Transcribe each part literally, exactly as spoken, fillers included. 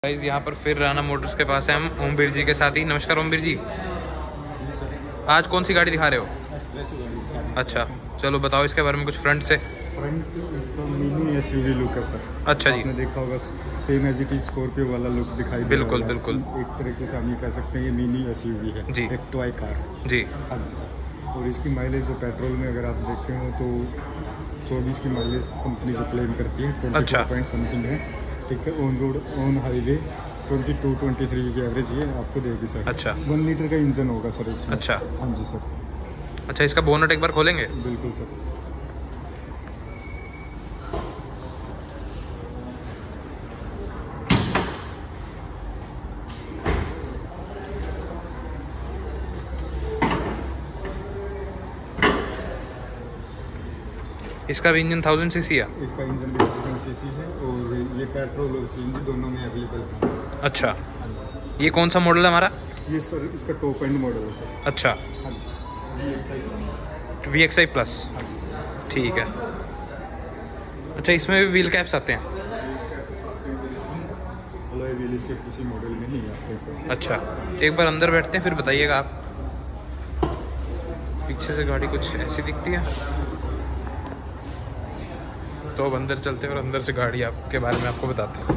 Guys यहाँ पर फिर राणा मोटर्स के पास है हम ओमवीर जी के साथ ही। नमस्कार ओमवीर जी। आज कौन सी गाड़ी दिखा रहे हो? अच्छा चलो बताओ इसके बारे में कुछ फ्रंट से। फ्रंट इसका मिनी एसयूवी लुक है सर। अच्छा जी। आपने देखा होगा same as it is Scorpio वाला लुक दिखाई दे बिल्कुल बिल्कुल। एक तरीके से हम ये कह सकते हैं ये मिनी एसयूवी है जी। एक टॉय कार जी। हाँ जी सर। और इसकी माइलेज जो पेट्रोल में अगर आप देखते हो तो चौबीस की माइलेज कंपनी जो क्लेम करती है ट्वेंटी अच्छा। पॉइंट समथिंग है। ठीक है, on road on highway twenty two twenty three की एवरेज ये आपको देगी सर। अच्छा। वन लीटर का इंजन होगा सर इसमें। अच्छा। हाँ जी सर। अच्छा इसका बोनट एक बार खोलेंगे? बिल्कुल सर। इसका भी इंजन थाउजेंड सीसी है? इसका इंजन भी थाउजेंड सीसी है और ये पेट्रोल और सीएनजी दोनों में अवेलेबल है। अच्छा। ये कौन सा मॉडल है हमारा? ये सर इसका टॉप एंड मॉडल है सर। अच्छा। हाँ जी। V X I plus. हाँ जी। ठीक है। अच्छा इसमें भी व्हील कैप्स आते हैं? अलॉय व्हील इसके किसी मॉडल में नहीं आते सर। अच्छा एक बार अंदर बैठते हैं फिर बताइएगा आप। पीछे से गाड़ी कुछ ऐसी दिखती है तो अब अंदर चलते हैं और अंदर से गाड़ी आपके बारे में आपको बताते हैं।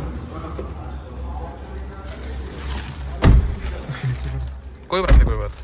कोई बात नहीं कोई बात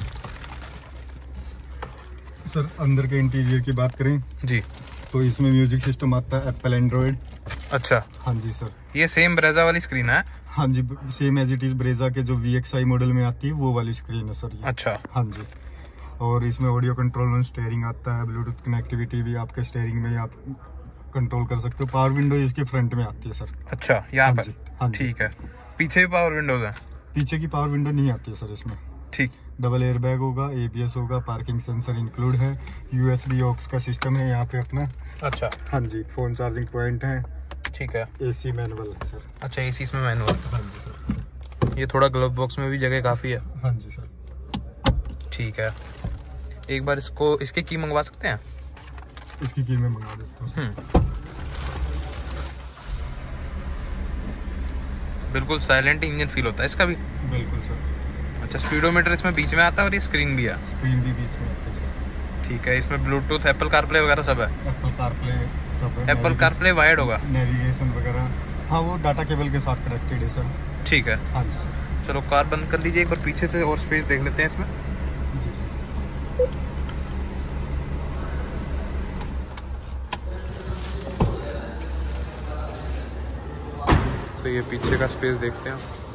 सर अंदर के इंटीरियर की बात करें जी तो इसमें म्यूजिक सिस्टम आता है एप्पल एंड्रॉयड। अच्छा। हाँ जी सर। ये सेम ब्रेजा वाली स्क्रीन है? हाँ जी same as it is Brezza के जो वी एक्स आई मॉडल में आती है वो वाली स्क्रीन है सर ये। अच्छा। हाँ जी। और इसमें ऑडियो कंट्रोल और स्टीयरिंग आता है, ब्लूटूथ कनेक्टिविटी भी आपके स्टीयरिंग में आप कंट्रोल कर सकते हो। पावर विंडो इसके फ्रंट में आती है सर। अच्छा यहाँ पर? हाँ जी। ठीक है। पीछे भी पावर विंडोज है? पीछे की पावर विंडो नहीं आती है सर इसमें। ठीक। डबल एयर बैग होगा, एबीएस होगा, पार्किंग सेंसर इंक्लूड है, यूएसबी ऑक्स का सिस्टम है यहाँ पे अपना। अच्छा। हाँ जी फोन चार्जिंग पॉइंट है। ठीक है। एसी मैनुअल है सर। अच्छा एसी इसमें मैनुअल? हाँ जी सर। ये थोड़ा ग्लव बॉक्स में भी जगह काफ़ी है। हाँ जी सर। ठीक है। एक बार इसको इसकी की मंगवा सकते हैं? इसकी की मैं मंगा देता हूँ। बिल्कुल साइलेंट इंजन फील होता है इसका भी। बिल्कुल सर। अच्छा स्पीडोमीटर इसमें बीच में आता है और ये स्क्रीन भी है? स्क्रीन भी बीच में आती है सर। ठीक है। इसमें ब्लूटूथ एप्पल कारप्ले वगैरह सब है? एप्पल कारप्ले सब है। एप्पल कारप्ले वायर्ड होगा? नेविगेशन वगैरह हाँ वो डाटा केबल के साथ कनेक्टेड है सर। ठीक है। हाँ जी सर। चलो कार बंद कर लीजिए एक बार पीछे से और स्पेस देख लेते हैं इसमें। जी। तो ये पीछे का स्पेस देखते हैं।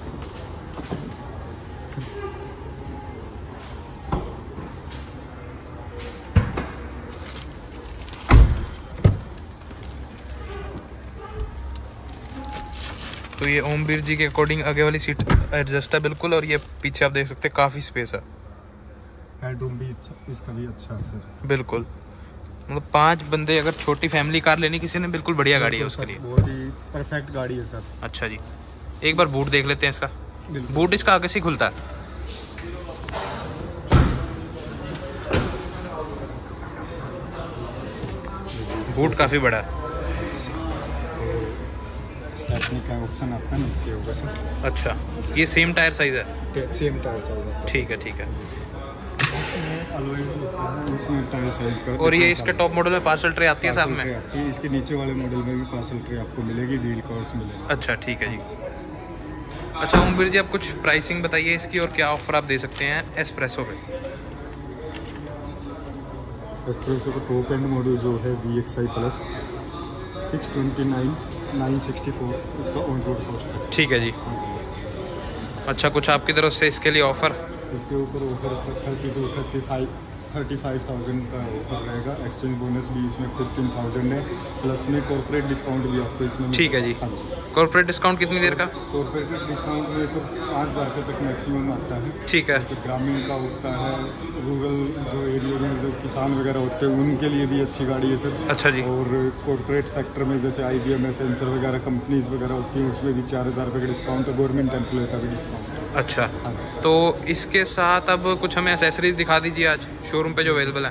तो ये ओमवीर जी के अकॉर्डिंग आगे वाली सीट एडजस्ट है बिल्कुल और ये पीछे आप देख सकते हैं काफ़ी स्पेस है। हेडरूम भी इसका भी अच्छा है सर। बिल्कुल मतलब पांच बंदे अगर छोटी फैमिली कार लेनी किसी ने बिल्कुल बढ़िया गाड़ी है उसके लिए। बहुत ही परफेक्ट गाड़ी है सर। अच्छा जी एक बार बूट देख लेते हैं इसका। बूट इसका आगे से खुलता है? बूट काफ़ी बड़ा है। स्टेपनी का ऑप्शन आपका नीचे होगा सर। अच्छा ये सेम टायर साइज है? सेम टायर साइज है। ठीक है ठीक है। उसमें टायर साइज का और ये इसके टॉप मॉडल में पार्सल ट्रे आती है साथ में? इसके नीचे वाले मॉडल में भी पार्सल ट्रे आपको मिलेगी, व्हील कवर्स मिलेगा। अच्छा ठीक है जी। अच्छा ओमवीर जी आप कुछ प्राइसिंग बताइए इसकी और क्या ऑफर आप दे सकते हैं एस्प्रेसो पे? एस्प्रेसो का टॉप एंड मॉडल जो है V X I plus six twenty nine nine sixty four इसका ऑन रोड कॉस्ट है। ठीक है जी। अच्छा कुछ आपकी तरफ से इसके लिए ऑफर? इसके ऊपर offer sir thirty two thirty five thirty five thousand का ऑफर रहेगा। एक्सचेंज बोनस भी इसमें फिफ्टीन थाउजेंड है प्लस में कॉर्पोरेट डिस्काउंट भी आपको इसमें। ठीक है जी। हाँ जी। कॉर्पोरेट डिस्काउंट कितनी देर का? कॉर्पोरेट डिस्काउंट में सर पाँच हज़ार रुपये तक मैक्सिमम आता है। ठीक है। जैसे ग्रामीण का होता है, रूरल जो एरिया में जो किसान वगैरह होते हैं उनके लिए भी अच्छी गाड़ी है सर। अच्छा जी। और कॉर्पोरेट सेक्टर में जैसे आई बी एम, सेंसर वगैरह कंपनीज वगैरह होती हैं उसमें भी चार हज़ार रुपये का डिस्काउंट है। गवर्नमेंट एम्प्लॉय का भी डिस्काउंट। अच्छा हाँ जी। तो इसके साथ अब कुछ हमें एसेसरीज दिखा दीजिए आज शोरूम पे जो अवेलेबल है।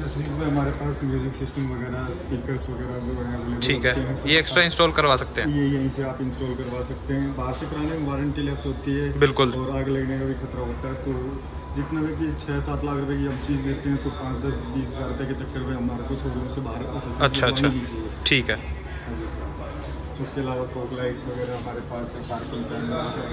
एक्सेसरीज में हमारे पास म्यूजिक सिस्टम वगैरह, स्पीकर्स वगैरह जो है अवेलेबल ठीक है, होते हैं। ये एक्स्ट्रा इंस्टॉल करवा सकते हैं? ये यहीं से आप इंस्टॉल करवा सकते हैं। बाहर से कराने में वारंटी लैप्स होती है बिल्कुल, और आग लगने का भी खतरा होता है। तो जितना भी कि छः सात लाख रुपए की हम चीज़ लेते हैं तो पाँच दस बीस हज़ार रुपये के चक्कर में हमारे को शोरूम से बाहर accessories अच्छा अच्छा, लगवानी नहीं चाहिए। ठीक है। हाँ जी सर। उसके अलावा फॉग लाइट्स वगैरह हमारे पास है, पार्किंग कैमरा है,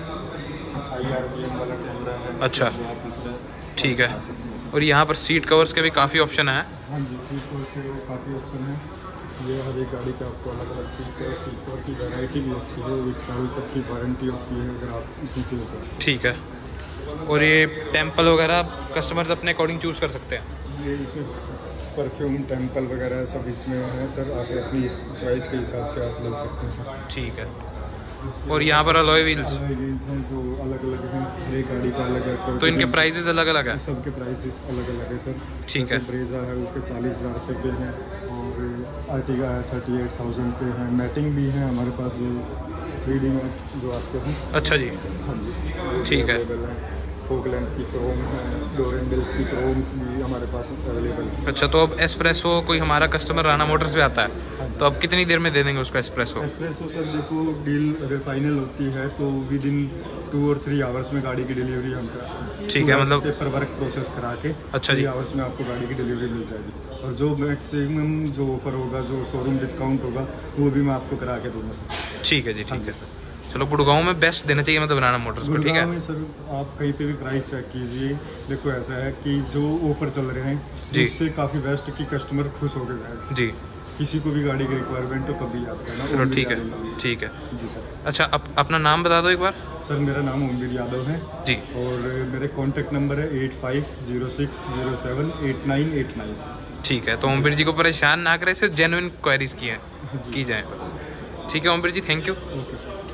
आई आर बी एम वाला कैमरा है। अच्छा, जो आप इसमें ठीक है। लगा सकते हैं। और यहाँ पर सीट कवर्स के भी काफ़ी ऑप्शन है। हाँ जी, सीट कवर के काफ़ी ऑप्शन है। ये हर एक गाड़ी का आपको अलग अलग सीट है। सीट कवर की वैरायटी भी अच्छी है, एक साल तक की वारंटी होती है अगर आप इसी चीज़ का। ठीक है। और ये टेम्पल वगैरह कस्टमर्स अपने अकॉर्डिंग चूज़ कर सकते हैं? ये इसमें परफ्यूम टेम्पल वगैरह सब इसमें है सर। आप अपनी चॉइस के हिसाब से आप ले सकते हैं सर। ठीक है। और यहाँ पर अलॉय व्हील्स, अलग व्हील्स हैं जो अलग अलग हैं, हर एक गाड़ी का अलग है। तो इनके प्राइसेस अलग अलग है? सबके प्राइसेस अलग अलग है सर। ठीक है। ब्रेजा है उसके चालीस हज़ार रुपये के हैं और आर्टिगा है थर्टी एट थाउजेंड पे है। मैटिंग भी है हमारे पास जो रीडिंग है जो आपके हैं। अच्छा जी, हाँ जी, ठीक है। फोकलैंड की क्रोम है, डोर हैंडल्स की क्रोम्स भी हमारे पास अवेलेबल है। अच्छा, तो अब एस्प्रेसो कोई हमारा कस्टमर राना मोटर्स पे आता है तो अब कितनी देर में दे देंगे उसको एस्प्रेसो? एस्प्रेसो सर देखो, डील अगर फाइनल होती है तो विद इन टू और थ्री आवर्स में गाड़ी की डिलीवरी हम कराते हैं। ठीक है, मतलब पेपर वर्क प्रोसेस करा के अच्छा जी, थ्री आवर्स में आपको गाड़ी की डिलीवरी मिल जाएगी। और जो मैक्सिमम जो ऑफर होगा, जो शोरूम डिस्काउंट होगा, वो भी मैं आपको करा के दूँगा सर। ठीक है जी, ठीक है सर। चलो, गुड़गांव में बेस्ट देना चाहिए मतलब राना मोटर्स को, ठीक गुड़गांव है? में सर आप कहीं पे भी प्राइस चेक कीजिए। देखो ऐसा है कि जो ऑफर चल रहे हैं जी, उससे काफ़ी बेस्ट कि कस्टमर खुश होकर जाएगा जी। किसी को भी गाड़ी की रिक्वायरमेंट हो कभी याद करना। चलो, ओमवीर ठीक है, यादव। ठीक है जी सर। अच्छा, अप, अपना नाम बता दो एक बार। सर मेरा नाम ओमवीर यादव है जी, और मेरे कॉन्टैक्ट नंबर है eight five zero six zero seven eight nine eight nine. ठीक है। तो ओमवीर जी को परेशान ना करें, सिर्फ जेन्युइन क्वेरीज की हैं जी। की जाए बस। ठीक है Omvir ji, thank you. Okay sir.